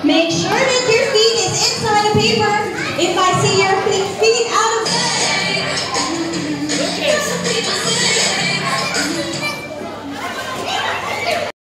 Make sure that your feet is inside a paper. If I see your feet out of